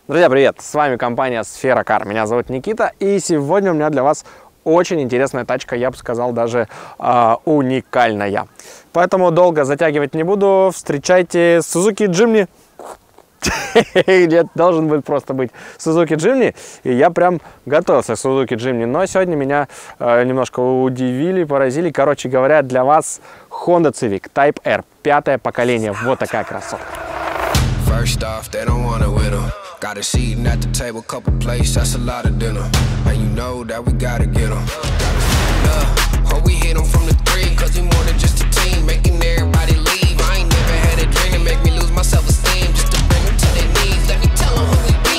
Друзья, привет! С вами компания Сфера Кар. Меня зовут Никита, и сегодня у меня для вас очень интересная тачка, я бы сказал, даже уникальная. Поэтому долго затягивать не буду. Встречайте Suzuki Jimny. Нет, должен быть просто быть Suzuki Jimny, и я прям готовился к Suzuki Jimny. Но сегодня меня немножко удивили, поразили. Короче говоря, для вас Honda Civic Type R, 5-е поколение. Вот такая красотка. First off, they don't want it with them. Got a seat at the table, couple plates, that's a lot of dinner. And you know that we gotta get them. Gotta stand up, or we hit them from the three, cause we more than just a team, making everybody leave. I ain't never had a dream to make me lose my self-esteem, just to bring them to their knees, let me tell them who we be.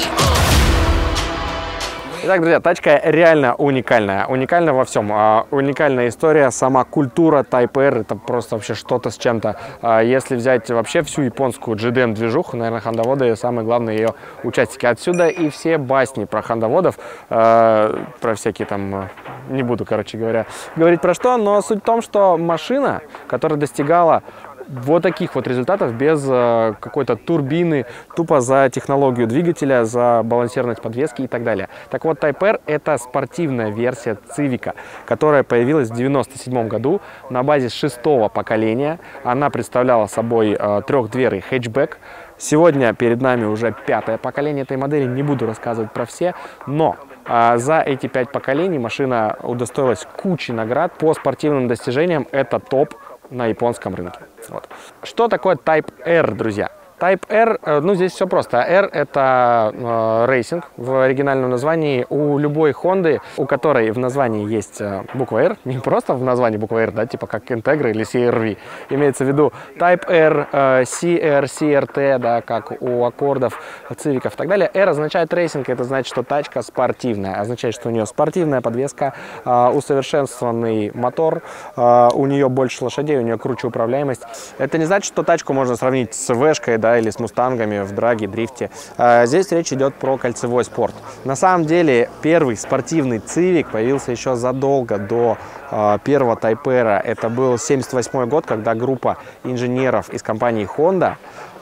Итак, друзья, тачка реально уникальная. Уникальна во всем. Уникальная история, сама культура Type R, это просто вообще что-то с чем-то. Если взять вообще всю японскую GDM-движуху, наверное, хондоводы самые главные ее участники. Отсюда и все басни про хондоводов, про всякие там, не буду, короче говоря, говорить про что, но суть в том, что машина, которая достигала вот таких вот результатов без какой-то турбины, тупо за технологию двигателя, за балансированность подвески и так далее. Так вот, Type R — это спортивная версия Civic, которая появилась в 1997 году на базе 6-го поколения. Она представляла собой трехдверный хэтчбэк. Сегодня перед нами уже 5-е поколение этой модели. Не буду рассказывать про все, но за эти 5 поколений машина удостоилась кучи наград. По спортивным достижениям это топ на японском рынке. Вот. Что такое Type R, друзья? Type R, ну здесь все просто. R — это рейсинг в оригинальном названии. У любой Honda, у которой в названии есть буква R, не просто в названии буква R, да, типа как Integra или CR-V, имеется в виду Type R, CR, CRT, да, как у аккордов, цивиков и так далее. R означает рейсинг, это значит, что тачка спортивная, означает, что у нее спортивная подвеска, усовершенствованный мотор, у нее больше лошадей, у нее круче управляемость. Это не значит, что тачку можно сравнить с V-шкой, да, или с мустангами в драге, дрифте. Здесь речь идет про кольцевой спорт. На самом деле первый спортивный Civic появился еще задолго до первого Type R. Это был 1978 год, когда группа инженеров из компании Honda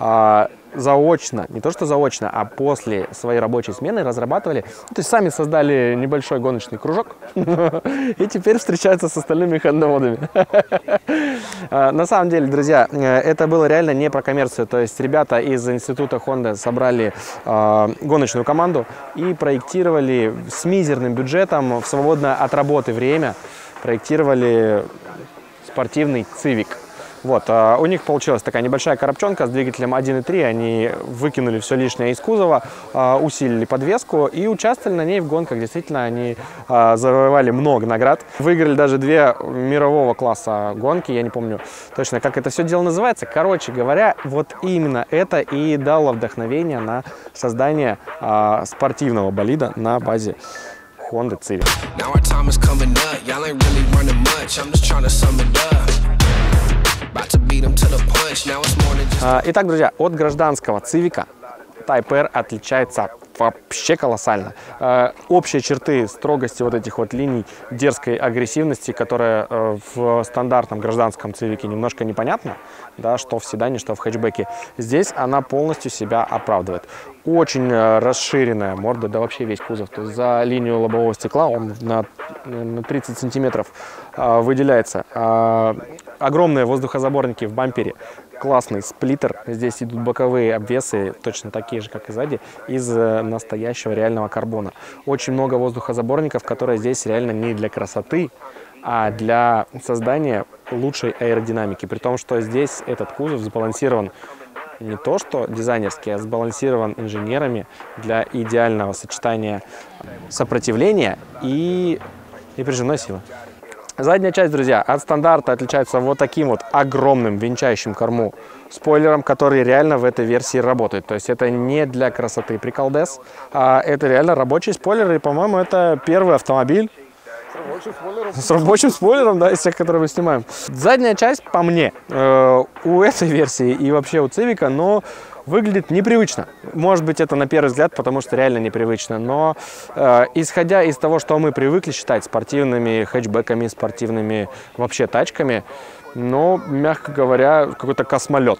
заочно, не то что заочно, а после своей рабочей смены разрабатывали, то есть сами создали небольшой гоночный кружок и теперь встречаются с остальными хондоводами. На самом деле, друзья, это было реально не про коммерцию, то есть ребята из института Honda собрали гоночную команду и проектировали с мизерным бюджетом в свободное от работы время, проектировали спортивный Civic. Вот, у них получилась такая небольшая коробчонка с двигателем 1.3, они выкинули все лишнее из кузова, усилили подвеску и участвовали на ней в гонках. Действительно, они завоевали много наград, выиграли даже 2 мирового класса гонки, я не помню точно, как это все дело называется. Короче говоря, вот именно это и дало вдохновение на создание спортивного болида на базе Honda Civic. Итак, друзья, от гражданского Civic Type R отличается вообще колоссально. Общие черты строгости вот этих вот линий, дерзкой агрессивности, которая в стандартном гражданском Civic немножко непонятна, да, что в седане, что в хэтчбеке. Здесь она полностью себя оправдывает. Очень расширенная морда, да вообще весь кузов. То есть за линию лобового стекла он на 30 сантиметров выделяется. Огромные воздухозаборники в бампере. Классный сплиттер. Здесь идут боковые обвесы, точно такие же, как и сзади, из настоящего реального карбона. Очень много воздухозаборников, которые здесь реально не для красоты, а для создания лучшей аэродинамики. При том, что здесь этот кузов сбалансирован не то что дизайнерский, а сбалансирован инженерами для идеального сочетания сопротивления и прижимной силы. Задняя часть, друзья, от стандарта отличается вот таким вот огромным венчающим корму спойлером, который реально в этой версии работает. То есть это не для красоты приколдес, а это реально рабочий спойлер. И, по-моему, это первый автомобиль с рабочим спойлером, да, из тех, которые мы снимаем. Задняя часть, по мне, у этой версии и вообще у Civic, но выглядит непривычно. Может быть, это на первый взгляд, потому что реально непривычно. Но исходя из того, что мы привыкли считать спортивными хэтчбеками, спортивными вообще тачками, но, мягко говоря, какой-то космолет.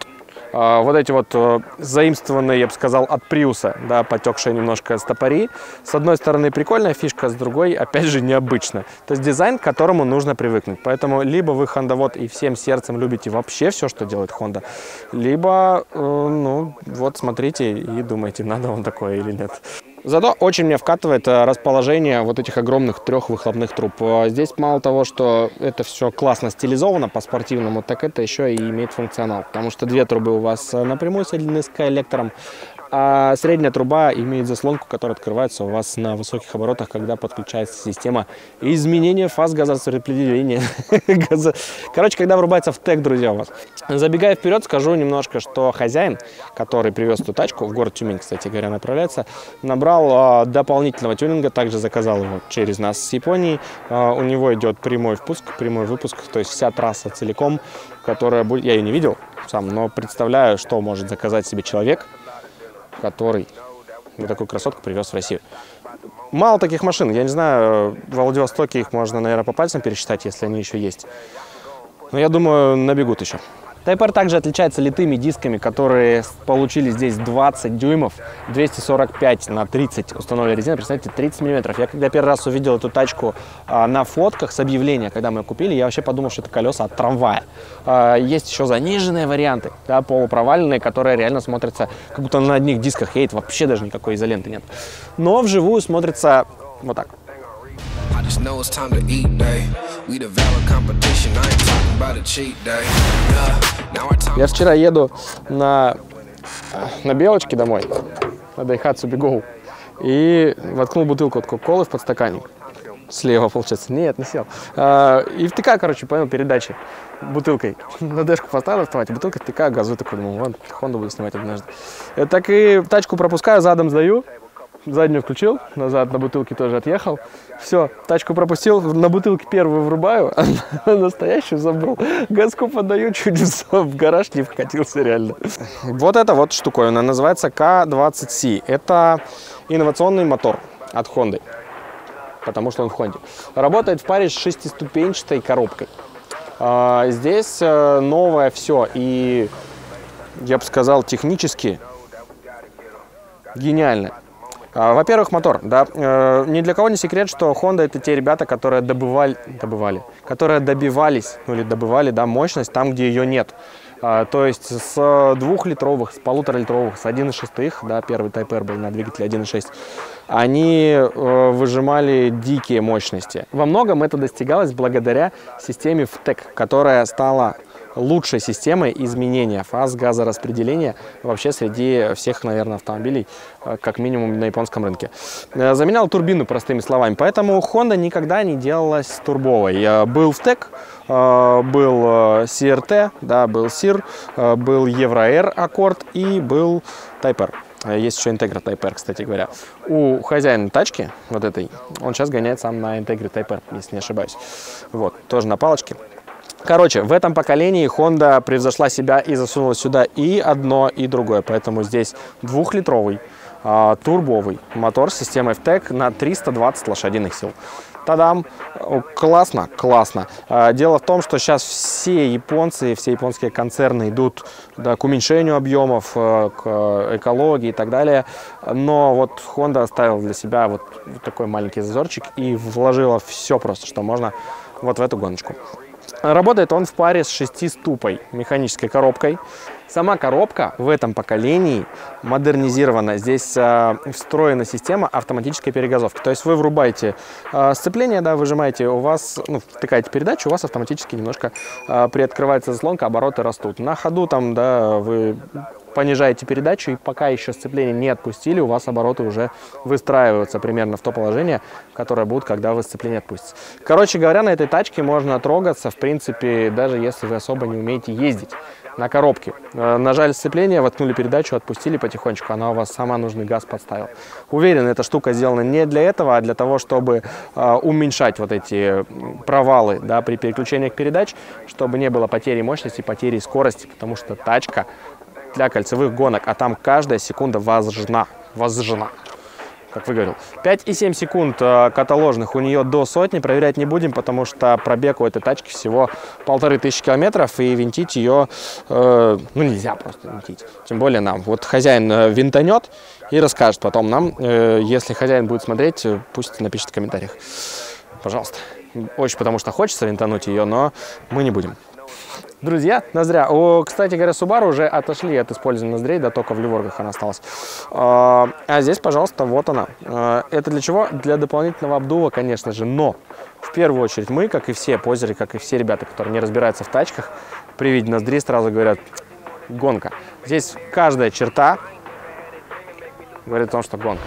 Вот эти вот заимствованные, я бы сказал, от Приуса, да, потекшие немножко стопори. С одной стороны прикольная фишка, с другой, опять же, необычно. То есть дизайн, к которому нужно привыкнуть. Поэтому либо вы хондовод и всем сердцем любите вообще все, что делает Honda, либо, ну, вот смотрите и думайте, надо вам такое или нет. Зато очень меня вкатывает расположение вот этих огромных 3 выхлопных труб. Здесь мало того, что это все классно стилизовано по-спортивному, так это еще и имеет функционал. Потому что 2 трубы у вас напрямую соединены с коллектором, а средняя труба имеет заслонку, которая открывается у вас на высоких оборотах, когда подключается система изменения фаз газораспределения. Короче, когда врубается в ТЭК, друзья, у вас. Забегая вперед, скажу немножко, что хозяин, который привез эту тачку, в город Тюмень, кстати говоря, направляется, набрал дополнительного тюнинга, также заказал его через нас с Японии. У него идет прямой впуск, прямой выпуск, то есть вся трасса целиком, которая будет... Я ее не видел сам, но представляю, что может заказать себе человек, который вот такую красотку привез в Россию. Мало таких машин. Я не знаю, в Владивостоке их можно, наверное, по пальцам пересчитать, если они еще есть. Но я думаю, набегут еще. Type R также отличается литыми дисками, которые получили здесь 20 дюймов, 245 на 30 установили резина, представьте, 30 миллиметров. Я когда первый раз увидел эту тачку на фотках с объявления, когда мы ее купили, я вообще подумал, что это колеса от трамвая. Есть еще заниженные варианты, да, полупроваленные, которые реально смотрятся, как будто на одних дисках едет, вообще даже никакой изоленты нет. Но вживую смотрится вот так. Я вчера еду на белочке домой, на Daihatsu Biggo, и воткнул бутылку от кока-колы в подстаканник. Слева, получается. Нет, не сел. И втыкаю, короче, понял, передачи бутылкой. На дэшку поставил вставать, и бутылка втыкаю, газую такой, думаю, вон, Хонду буду снимать однажды. Так и тачку пропускаю, задом сдаю. Заднюю включил, назад на бутылке тоже отъехал. Все, тачку пропустил, на бутылке первую врубаю, а настоящую забыл. Газку подаю, чуть в гараж не вкатился реально. Вот эта вот штуковина называется K20C. Это инновационный мотор от Honda, потому что он в Honda. Работает в паре с 6-ступенчатой коробкой. Здесь новое все, и я бы сказал, технически гениально. Во-первых, мотор, да, ни для кого не секрет, что Honda — это те ребята, которые добивались, ну или добывали, да, мощность там, где ее нет. То есть с 2-литровых, с 1,5-литровых, с 1,6, да, первый Type R был на двигателе 1,6, они выжимали дикие мощности. Во многом это достигалось благодаря системе VTEC, которая стала лучшей системой изменения фаз газораспределения вообще среди всех, наверное, автомобилей, как минимум на японском рынке. Заменял турбину, простыми словами. Поэтому Honda никогда не делалась турбовой. Был VTEC, был CRT, да, был SIR, был Euro-R Accord и был Type R. Есть еще Integra Type R, кстати говоря. У хозяина тачки, вот этой, он сейчас гоняет сам на Integra Type R, если не ошибаюсь. Вот, тоже на палочке. Короче, в этом поколении Honda превзошла себя и засунула сюда и одно, и другое. Поэтому здесь 2-литровый турбовый мотор с системой VTEC на 320 лошадиных сил. Тадам! Классно, классно. Дело в том, что сейчас все японцы, все японские концерны идут, да, к уменьшению объемов, к экологии и так далее. Но вот Honda оставила для себя вот такой маленький зазорчик и вложила все просто, что можно вот в эту гоночку. Работает он в паре с 6-ступой механической коробкой. Сама коробка в этом поколении модернизирована. Здесь встроена система автоматической перегазовки. То есть вы врубаете сцепление, да, выжимаете, у вас, ну, втыкаете передачу, у вас автоматически немножко приоткрывается заслонка, обороты растут. На ходу там, да, вы понижаете передачу, и пока еще сцепление не отпустили, у вас обороты уже выстраиваются примерно в то положение, которое будет, когда вы сцепление отпустите. Короче говоря, на этой тачке можно трогаться, в принципе, даже если вы особо не умеете ездить. На коробке нажали сцепление, воткнули передачу, отпустили потихонечку, она у вас сама нужный газ подставила. Уверен, эта штука сделана не для этого, а для того, чтобы уменьшать вот эти провалы, да, при переключениях передач, чтобы не было потери мощности, потери скорости, потому что тачка для кольцевых гонок, а там каждая секунда важна. как вы говорил. 5,7 секунд каталожных у нее до сотни. Проверять не будем, потому что пробег у этой тачки всего 1500 километров, и винтить ее, ну, нельзя просто винтить. Тем более нам. Вот хозяин винтанет и расскажет потом нам. Если хозяин будет смотреть, пусть напишет в комментариях. Пожалуйста. Очень потому что хочется винтануть ее, но мы не будем. Друзья, ноздря. Кстати говоря, Subaru уже отошли от использования ноздрей, да только в Леворгах она осталась. А здесь, пожалуйста, вот она. Это для чего? Для дополнительного обдува, конечно же, но в первую очередь мы, как и все позеры, как и все ребята, которые не разбираются в тачках, при виде ноздрей сразу говорят: гонка. Здесь каждая черта говорит о том, что гонка.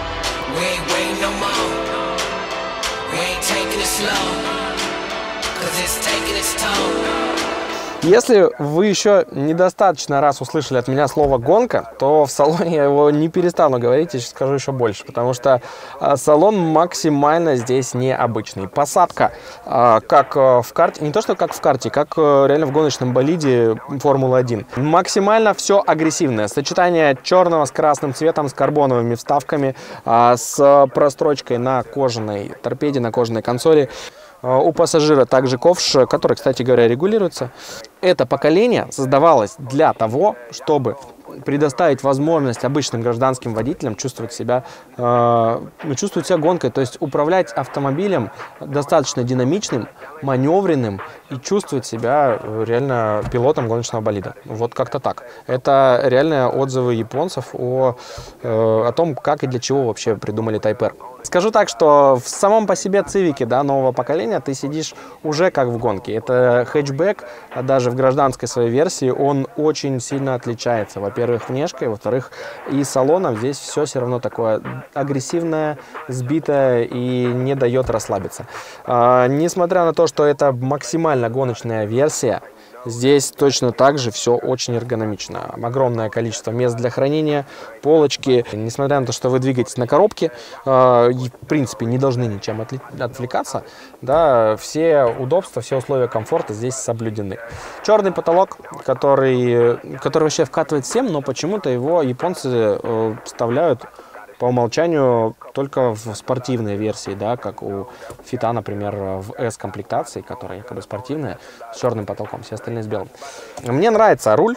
Если вы еще недостаточно раз услышали от меня слово «гонка», то в салоне я его не перестану говорить, и скажу еще больше, потому что салон максимально здесь необычный. Посадка, как в карте, не то что как в карте, как реально в гоночном болиде Формулы-1. Максимально все агрессивное. Сочетание черного с красным цветом, с карбоновыми вставками, с прострочкой на кожаной торпеде, на кожаной консоли. У пассажира также ковш, который, кстати говоря, регулируется. Это поколение создавалось для того, чтобы предоставить возможность обычным гражданским водителям чувствовать себя гонкой, то есть управлять автомобилем достаточно динамичным, маневренным и чувствовать себя реально пилотом гоночного болида. Вот как-то так. Это реальные отзывы японцев о том, как и для чего вообще придумали Type R. Скажу так, что в самом по себе цивике, да, нового поколения ты сидишь уже как в гонке. Это хэтчбэк, а даже в гражданской своей версии он очень сильно отличается. Во-первых, внешкой, во-вторых, и салоном здесь все равно такое агрессивное, сбитое и не дает расслабиться. Несмотря на то, что это максимально гоночная версия, здесь точно так же все очень эргономично. Огромное количество мест для хранения, полочки. Несмотря на то, что вы двигаетесь на коробке, в принципе, не должны ничем отвлекаться, да, все удобства, все условия комфорта здесь соблюдены. Черный потолок, который вообще вкатывает всем, но почему-то его японцы вставляют по умолчанию только в спортивной версии, да, как у Фита, например, в S-комплектации, которая якобы спортивная, с черным потолком, все остальные с белым. Мне нравится руль.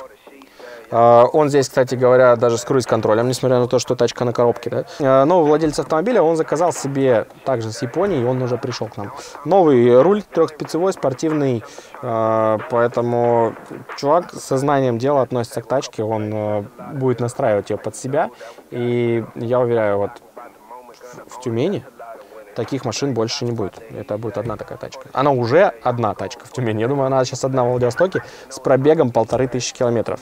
Он здесь, кстати говоря, даже с круиз-контролем, несмотря на то, что тачка на коробке. Да? Новый владелец автомобиля, он заказал себе также с Японии, и он уже пришел к нам. Новый руль трехспицевой, спортивный, поэтому чувак с сознанием дела относится к тачке, он будет настраивать ее под себя. И я уверяю, вот в Тюмени таких машин больше не будет. Это будет одна такая тачка. Она уже одна тачка в Тюмени. Я думаю, она сейчас одна в Владивостоке с пробегом 1500 километров.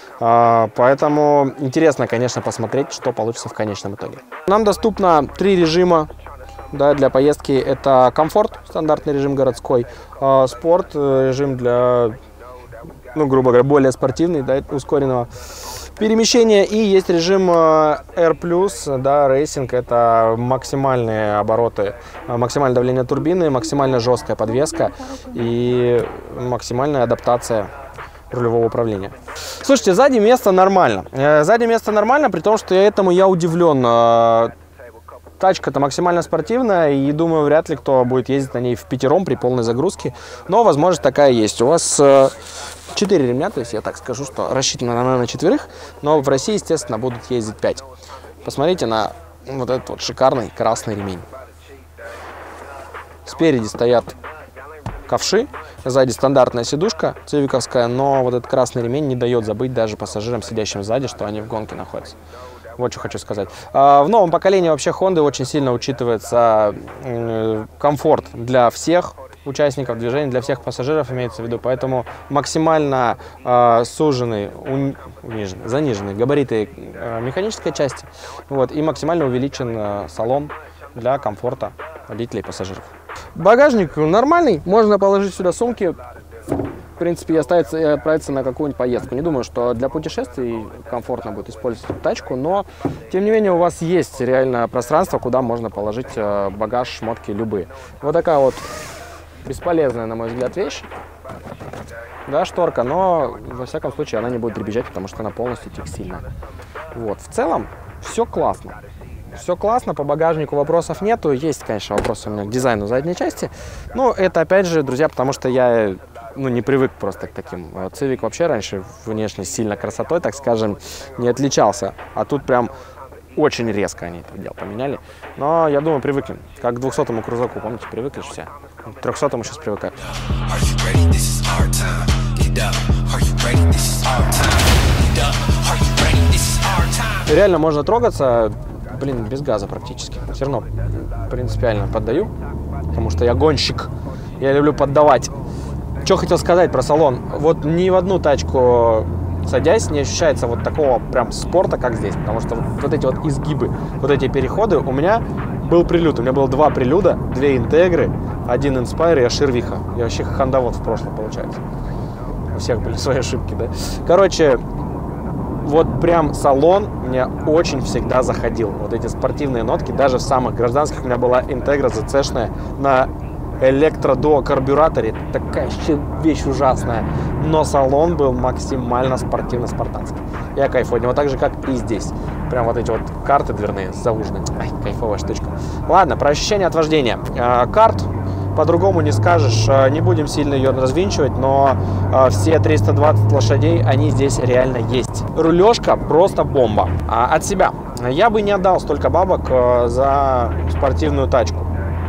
Поэтому интересно, конечно, посмотреть, что получится в конечном итоге. Нам доступно 3 режима, да, для поездки. Это комфорт, стандартный режим городской, спорт, режим для, ну, грубо говоря, более спортивный, да, ускоренного перемещения. И есть режим R+, да, рейсинг. Это максимальные обороты, максимальное давление турбины, максимально жесткая подвеска и максимальная адаптация рулевого управления. Слушайте, сзади место нормально. Сзади место нормально, при том, что этому я удивлен. Тачка-то максимально спортивная, и думаю, вряд ли кто будет ездить на ней впятером при полной загрузке. Но возможность такая есть. У вас 4 ремня, то есть я так скажу, что рассчитана она на 4, но в России, естественно, будут ездить 5. Посмотрите на вот этот вот шикарный красный ремень. Спереди стоят ковши, сзади стандартная сидушка цивиковская, но вот этот красный ремень не дает забыть даже пассажирам, сидящим сзади, что они в гонке находятся. Вот что хочу сказать. В новом поколении вообще Honda очень сильно учитывается комфорт для всех участников движения, для всех пассажиров имеется в виду, поэтому максимально сужены, занижены габариты механической части, вот, и максимально увеличен салон для комфорта водителей и пассажиров. Багажник нормальный, можно положить сюда сумки, в принципе, и отправиться на какую-нибудь поездку. Не думаю, что для путешествий комфортно будет использовать тачку, но, тем не менее, у вас есть реально пространство, куда можно положить багаж, шмотки любые. Вот такая вот бесполезная, на мой взгляд, вещь. Да, шторка, но, во всяком случае, она не будет дребезжать, потому что она полностью текстильная. Вот, в целом, все классно. Все классно, по багажнику вопросов нету. Есть, конечно, вопросы у меня к дизайну задней части. Но это, опять же, друзья, потому что я не привык просто к таким. Civic вообще раньше внешне сильно красотой, так скажем, не отличался. А тут прям очень резко они это дело поменяли. Но, я думаю, привыкли. Как к 200-му крузаку, помните, привыкли же все. К 300-му сейчас привыкают. Реально можно трогаться, блин, без газа практически. Все равно принципиально поддаю, потому что я гонщик. Я люблю поддавать. Что хотел сказать про салон. Вот ни в одну тачку садясь, не ощущается вот такого прям спорта, как здесь. Потому что вот эти вот изгибы, вот эти переходы, у меня был прилюд. У меня было 2 прилюда, 2 интегры, 1 инспайр и оширвиха. Я вообще хондовод в прошлом, получается. У всех были свои ошибки, да. Короче, вот прям салон мне очень всегда заходил. Вот эти спортивные нотки, даже в самых гражданских у меня была интегра ЗЦшная на электродуо-карбюраторе. Такая вещь ужасная. Но салон был максимально спортивно-спартанский. Я кайфую. Вот так же, как и здесь. Прям вот эти вот карты дверные зауженные. Ай, кайфовая штучка. Ладно, про ощущение от вождения. Карт по-другому не скажешь. Не будем сильно ее развинчивать, но все 320 лошадей, они здесь реально есть. Рулежка просто бомба. От себя. Я бы не отдал столько бабок за спортивную тачку.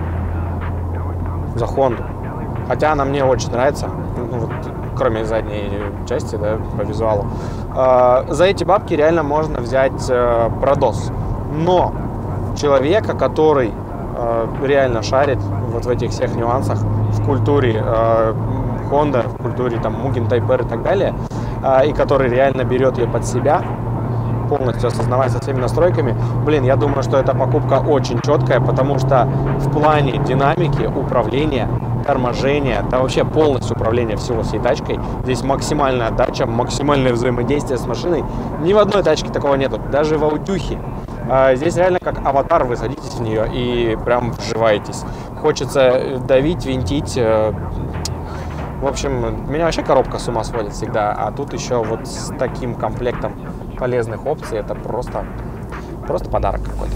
За Хонду. Хотя она мне очень нравится, вот, кроме задней части, да, по визуалу. За эти бабки реально можно взять Продос. Но человека, который реально шарит вот в этих всех нюансах, в культуре Honda, в культуре там Mugen Type R и так далее, и который реально берет ее под себя, полностью осознавая со всеми настройками, блин, я думаю, что эта покупка очень четкая, потому что в плане динамики, управления, торможения, да вообще полностью управление всей тачкой, здесь максимальная отдача, максимальное взаимодействие с машиной. Ни в одной тачке такого нету, даже в аудюхе. Здесь реально как аватар, вы садитесь в нее и прям вживаетесь. Хочется давить, винтить. В общем, меня вообще коробка с ума сводит всегда, а тут еще вот с таким комплектом полезных опций, это просто подарок какой-то.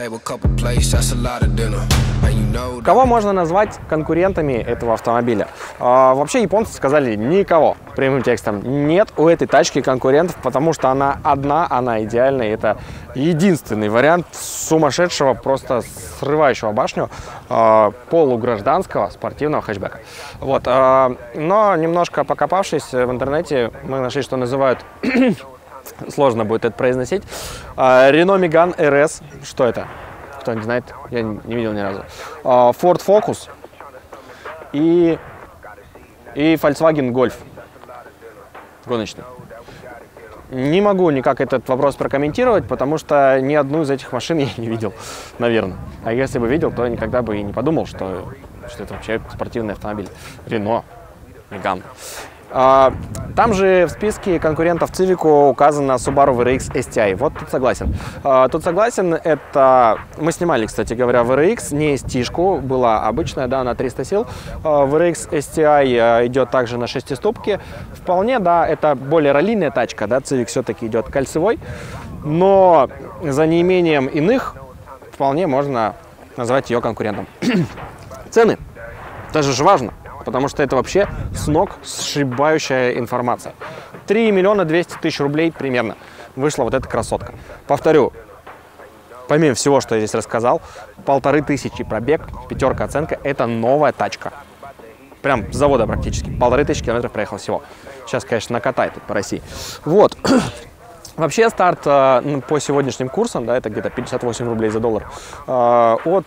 Кого можно назвать конкурентами этого автомобиля? Вообще японцы сказали никого, прямым текстом. Нет у этой тачки конкурентов, потому что она одна, она идеальная. Это единственный вариант сумасшедшего, просто срывающего башню полугражданского спортивного хэтчбека. Вот. Но немножко покопавшись в интернете, мы нашли, что называют... Сложно будет это произносить. Renault Megane RS. Что это? Кто не знает? Я не видел ни разу. Ford Focus и Volkswagen Golf. Гоночный. Не могу никак этот вопрос прокомментировать, потому что ни одну из этих машин я не видел, наверное. А если бы видел, то никогда бы и не подумал, что это вообще спортивный автомобиль. Renault Megane. Там же в списке конкурентов Civic указано Subaru VRX STI. Вот тут согласен. Тут согласен, это... Мы снимали, кстати говоря, VRX, не ST-шку, была обычная, да, на 300 сил. VRX STI идет также на 6-ступке. Вполне, да, это более раллийная тачка, да, Civic все-таки идет кольцевой. Но за неимением иных вполне можно назвать ее конкурентом. Цены. Даже же важно. Потому что это вообще с ног сшибающая информация. 3 миллиона 200 тысяч рублей примерно вышла вот эта красотка. Повторю, помимо всего, что я здесь рассказал, 1500 пробег, 5 оценка, это новая тачка. Прям с завода практически. 1500 километров проехал всего. Сейчас, конечно, накатает тут по России. Вот. Вообще старт по сегодняшним курсам, да, это где-то 58 рублей за доллар, от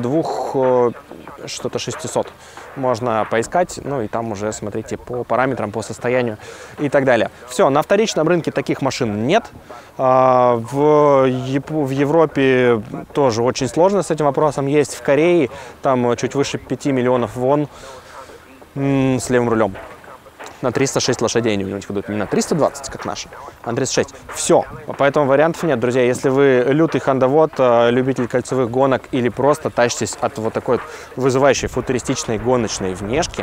2600 можно поискать, ну и там уже смотрите по параметрам, по состоянию и так далее. Все, на вторичном рынке таких машин нет. В Европе тоже очень сложно с этим вопросом. Есть в Корее, там чуть выше 5 миллионов вон с левым рулем. На 306 лошадей они у него идут, не на 320, как наши, а на 36. Все, поэтому вариантов нет, друзья. Если вы лютый хондовод, любитель кольцевых гонок или просто тащитесь от вот такой вызывающей футуристичной гоночной внешки,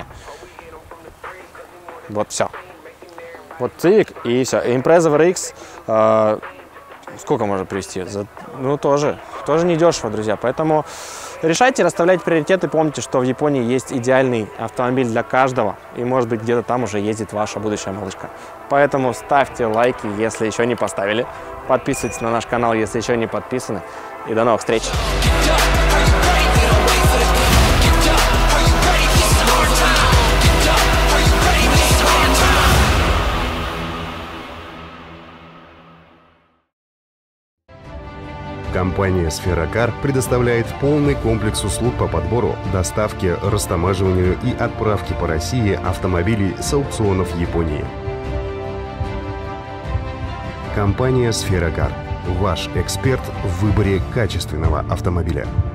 вот все. Вот Civic и все. Impreza VRX, сколько можно привезти? Ну, тоже тоже недешево, друзья. Поэтому решайте, расставляйте приоритеты. Помните, что в Японии есть идеальный автомобиль для каждого. И, может быть, где-то там уже ездит ваша будущая малышка. Поэтому ставьте лайки, если еще не поставили. Подписывайтесь на наш канал, если еще не подписаны. И до новых встреч! Компания «Сферокар» предоставляет полный комплекс услуг по подбору, доставке, растамаживанию и отправке по России автомобилей с аукционов Японии. Компания «Сферокар» – ваш эксперт в выборе качественного автомобиля.